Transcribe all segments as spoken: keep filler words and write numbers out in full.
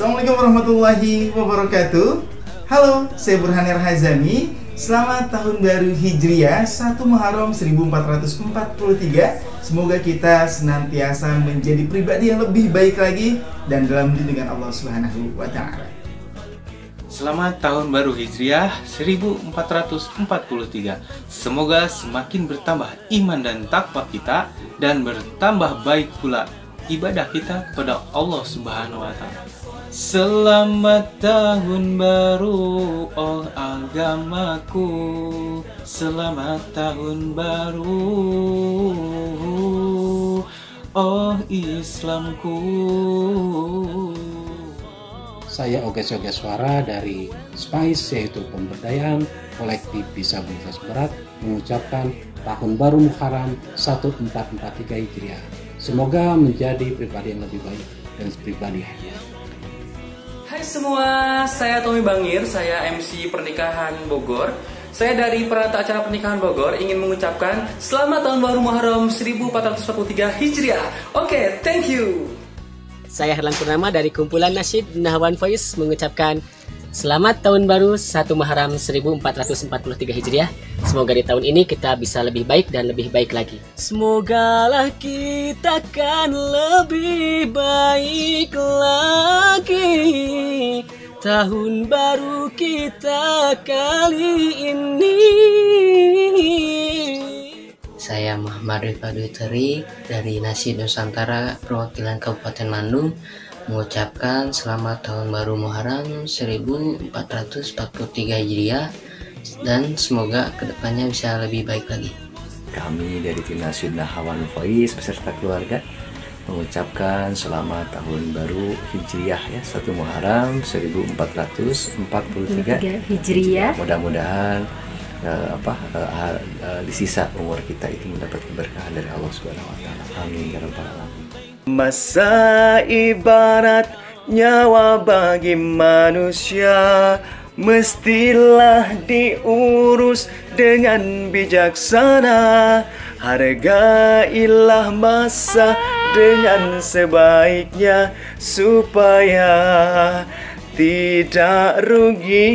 Assalamualaikum warahmatullahi wabarakatuh. Halo, saya Burhanir Hazami. Selamat Tahun Baru Hijriah satu Muharram seribu empat ratus empat puluh tiga. Semoga kita senantiasa menjadi pribadi yang lebih baik lagi dan dalam lindungan Allah Subhanahu wa Ta'ala. Selamat Tahun Baru Hijriah seribu empat ratus empat puluh tiga. Semoga semakin bertambah iman dan takwa kita dan bertambah baik pula ibadah kita kepada Allah Subhanahu wa Ta'ala. Selamat Tahun Baru, oh agamaku. Selamat Tahun Baru, oh Islamku. Saya Oges Yogeswara dari Spice, yaitu pemberdayaan kolektif disabilitas berat, mengucapkan Tahun Baru Muharram seribu empat ratus empat puluh tiga Hijriah. Semoga menjadi pribadi yang lebih baik dan pribadi hebat. Hai semua, saya Tommy Bangir, saya M C Pernikahan Bogor. Saya dari Penata Acara Pernikahan Bogor ingin mengucapkan Selamat Tahun Baru Muharram seribu empat ratus empat puluh tiga Hijriah. Oke, okay, thank you. Saya Herlan Purnama dari kumpulan Nasyid Nahwan Voice mengucapkan Selamat Tahun Baru satu Muharram seribu empat ratus empat puluh tiga Hijriah. Semoga di tahun ini kita bisa lebih baik dan lebih baik lagi. Semogalah kita akan lebih baik lagi tahun baru kita kali ini. Saya Muhammad Rifat Dwi dari Nasyid Nusantara perwakilan Kabupaten Bandung mengucapkan Selamat Tahun Baru Muharram seribu empat ratus empat puluh tiga Hijriah dan semoga kedepannya bisa lebih baik lagi. Kami dari tim Nasyid Nahwan Voice beserta keluarga mengucapkan Selamat Tahun Baru Hijriah ya satu Muharram seribu empat ratus empat puluh tiga Hijriah. Mudah-mudahan uh, apa uh, uh, di sisa umur kita itu mendapat keberkahan dari Allah Subhanahu wa Ta'ala. Amin ya rabbal alamin. Masa ibarat nyawa bagi manusia, mestilah diurus dengan bijaksana. Hargailah masa dengan sebaiknya supaya tidak rugi.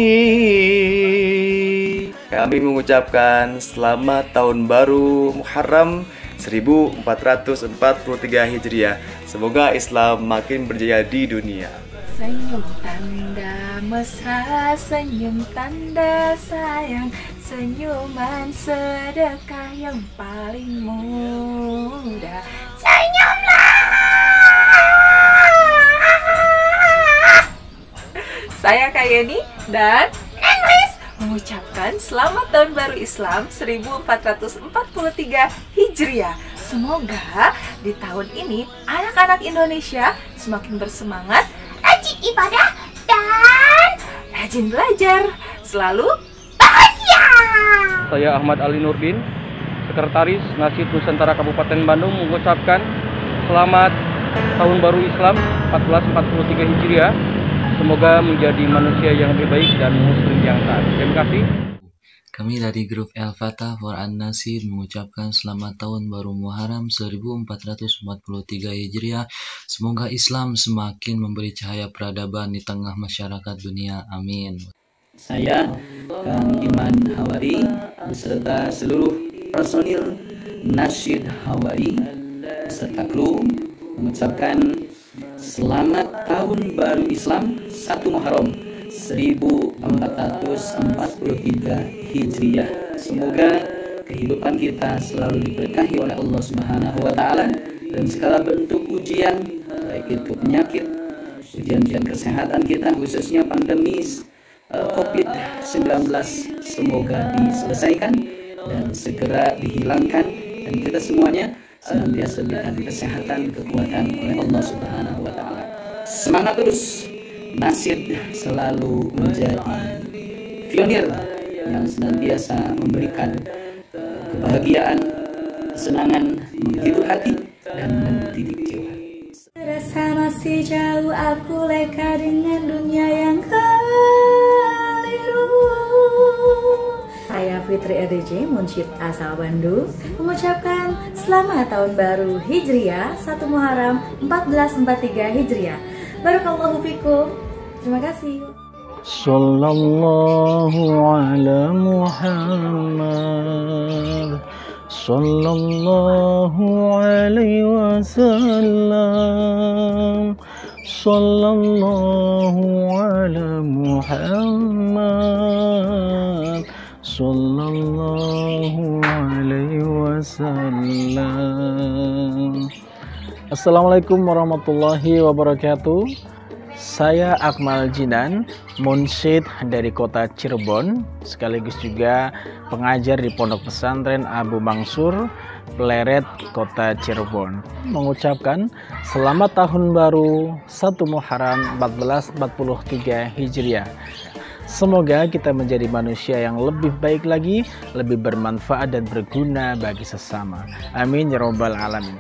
Kami mengucapkan Selamat Tahun Baru Muharram seribu empat ratus empat puluh tiga Hijriah. Semoga Islam makin berjaya di dunia. Senyum tanda mesra, senyum tanda sayang, senyuman sedekah yang paling mudah. Senyumlah! Saya Kayeni dan English mengucapkan Selamat Tahun Baru Islam seribu empat ratus empat puluh tiga Hijriah. Semoga di tahun ini anak-anak Indonesia semakin bersemangat, rajin ibadah, dan rajin belajar. Selalu bahagia. Saya Ahmad Ali Nurdin, Sekretaris Nasyid Nusantara Kabupaten Bandung mengucapkan Selamat Tahun Baru Islam seribu empat ratus empat puluh tiga Hijriah. Semoga menjadi manusia yang lebih baik dan muslim yang taat. Terima kasih. Kami dari grup El Fatah for An-Nasyid mengucapkan Selamat Tahun Baru Muharram seribu empat ratus empat puluh tiga Hijriah. Semoga Islam semakin memberi cahaya peradaban di tengah masyarakat dunia. Amin. Saya Kang Iman Hawari beserta seluruh personil Nasyid Hawari beserta kru mengucapkan Selamat Tahun Baru Islam satu Muharram seribu empat ratus empat puluh tiga Hijriah. Semoga kehidupan kita selalu diberkahi oleh Allah Subhanahu wa Ta'ala dan segala bentuk ujian, baik itu penyakit, ujian-ujian kesehatan kita khususnya pandemi uh, covid sembilan belas semoga diselesaikan dan segera dihilangkan dan kita semuanya senantiasa diberikan kesehatan, kekuatan oleh Allah Subhanahu wa Ta'ala. Semangat terus, Nasyid selalu menjadi pionir yang senantiasa memberikan kebahagiaan, kesenangan, menghibur hati dan mendidik jiwa. Rasa masih jauh aku leka dengan dunia yang keliru. Saya Fitri R D J, Munsyid asal Bandung, mengucapkan Selamat Tahun Baru Hijriah satu Muharram seribu empat ratus empat puluh tiga Hijriah. Barakallahu fikum. Terima kasih. Sallallahu ala Muhammad, sallallahu alaihi wasallam, sallallahu ala Muhammad, sallallahu alaihi wasallam. Assalamualaikum warahmatullahi wabarakatuh. Saya Akmal Jinan, munsyid dari kota Cirebon, sekaligus juga pengajar di Pondok Pesantren Abu Mansur, Pleret, kota Cirebon. Mengucapkan selamat tahun baru satu Muharram seribu empat ratus empat puluh tiga Hijriah. Semoga kita menjadi manusia yang lebih baik lagi, lebih bermanfaat dan berguna bagi sesama. Amin ya rabbal alamin.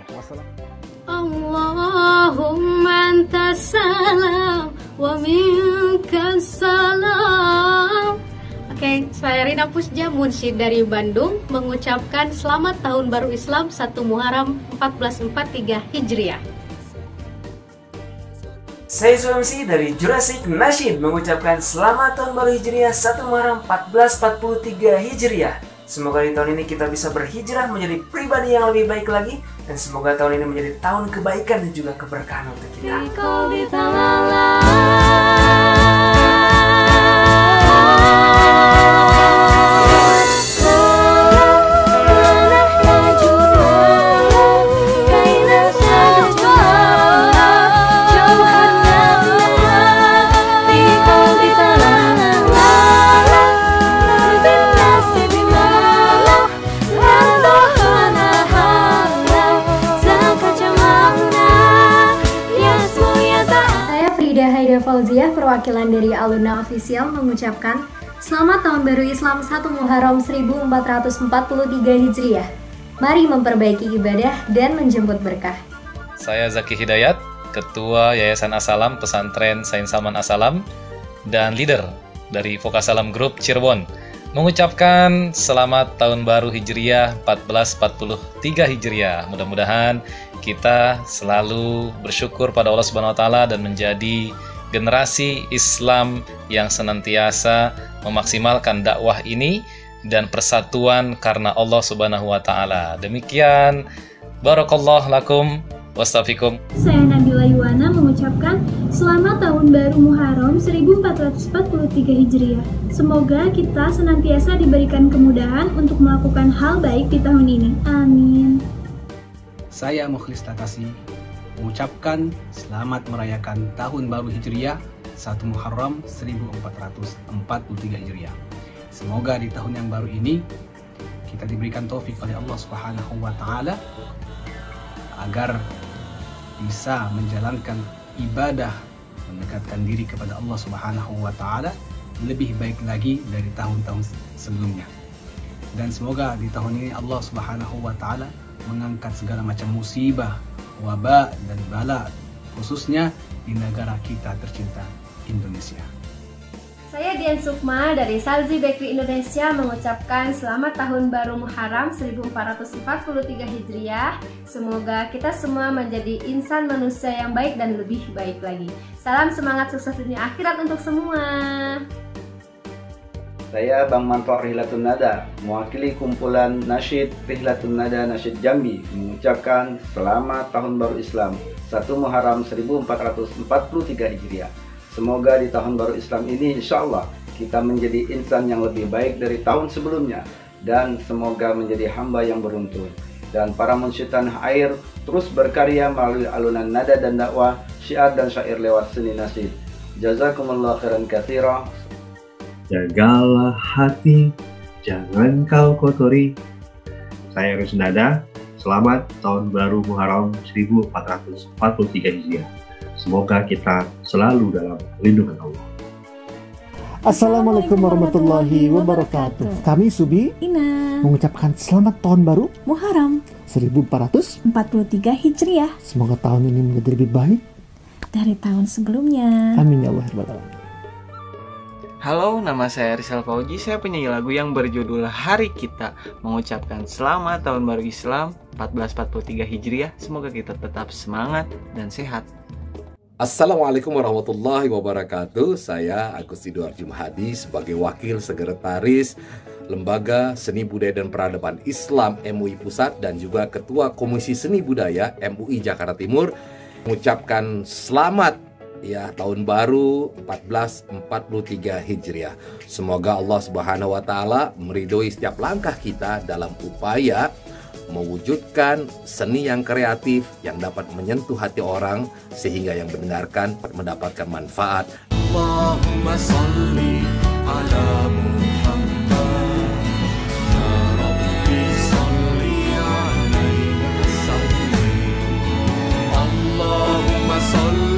Allahumma anta salam wa minka salam. Oke, saya Rina Pusja, munsyid dari Bandung, mengucapkan selamat tahun baru Islam satu Muharram seribu empat ratus empat puluh tiga Hijriah. Saya Suamsi dari Jurassic Nasyid mengucapkan selamat tahun baru Hijriah satu Muharram seribu empat ratus empat puluh tiga Hijriah. Semoga di tahun ini kita bisa berhijrah menjadi pribadi yang lebih baik lagi, dan semoga tahun ini menjadi tahun kebaikan dan juga keberkahan untuk kita. Fauziah, perwakilan dari Aluna Official, mengucapkan selamat tahun baru Islam satu Muharram seribu empat ratus empat puluh tiga Hijriah. Mari memperbaiki ibadah dan menjemput berkah. Saya Zaki Hidayat, Ketua Yayasan As-Salam Pesantren Sain Salman As-Salam dan leader dari Vokasalam Group Cirebon, mengucapkan selamat tahun baru Hijriah seribu empat ratus empat puluh tiga Hijriah. Mudah-mudahan kita selalu bersyukur pada Allah Subhanahu wa taala dan menjadi generasi Islam yang senantiasa memaksimalkan dakwah ini dan persatuan karena Allah Subhanahu wa taala. Demikian, barakallahu lakum wastafikum. Saya Nabila Yuwana mengucapkan selamat tahun baru Muharram seribu empat ratus empat puluh tiga Hijriah. Semoga kita senantiasa diberikan kemudahan untuk melakukan hal baik di tahun ini. Amin. Saya Mukhlis Takasi mengucapkan selamat merayakan Tahun Baru Hijriah satu Muharram seribu empat ratus empat puluh tiga Hijriah. Semoga di tahun yang baru ini kita diberikan taufik oleh Allah Subhanahu wa taala agar bisa menjalankan ibadah, mendekatkan diri kepada Allah Subhanahu wa taala lebih baik lagi dari tahun-tahun sebelumnya. Dan semoga di tahun ini Allah Subhanahu wa taala mengangkat segala macam musibah, wabah dan bala, khususnya di negara kita tercinta Indonesia. Saya Dian Sukma dari Salzi Bakery Indonesia mengucapkan selamat tahun baru Muharram seribu empat ratus empat puluh tiga Hijriah. Semoga kita semua menjadi insan manusia yang baik dan lebih baik lagi. Salam semangat sukses dunia akhirat untuk semua. Saya Bang Manto Rihlatun Nada, mewakili kumpulan Nasyid Rihlatun Nada Nasyid Jambi, mengucapkan selamat tahun baru Islam satu Muharram seribu empat ratus empat puluh tiga Hijriah. Semoga di tahun baru Islam ini insya Allah kita menjadi insan yang lebih baik dari tahun sebelumnya, dan semoga menjadi hamba yang beruntung. Dan para munsyid tanah air terus berkarya melalui alunan nada dan dakwah, syiar dan syair lewat seni nasyid. Jazakumullah khairan katsira. Jagalah hati, jangan kau kotori. Saya Rusnada, selamat Tahun Baru Muharram seribu empat ratus empat puluh tiga Hijriah. Semoga kita selalu dalam lindungan Allah. Assalamualaikum warahmatullahi wabarakatuh. Kami Subi Ina mengucapkan selamat Tahun Baru Muharram seribu empat ratus empat puluh tiga Hijriah. Semoga tahun ini menjadi lebih baik dari tahun sebelumnya. Amin ya Allah ya Rabbal Alamin. Halo, nama saya Rizal Fauji. Saya penyanyi lagu yang berjudul Hari Kita, mengucapkan selamat Tahun Baru Islam seribu empat ratus empat puluh tiga Hijriah. Semoga kita tetap semangat dan sehat. Assalamualaikum warahmatullahi wabarakatuh. Saya Agus Sidoarjo Mahadi sebagai Wakil Sekretaris Lembaga Seni Budaya dan Peradaban Islam M U I Pusat dan juga Ketua Komisi Seni Budaya M U I Jakarta Timur mengucapkan selamat ya tahun baru seribu empat ratus empat puluh tiga Hijriah. Semoga Allah Subhanahu wa taala meridhoi setiap langkah kita dalam upaya mewujudkan seni yang kreatif yang dapat menyentuh hati orang sehingga yang mendengarkan mendapatkan manfaat. Allahumma sholli ala Muhammad ya Rabbi sholli alaihi wasallam. Allahumma sholli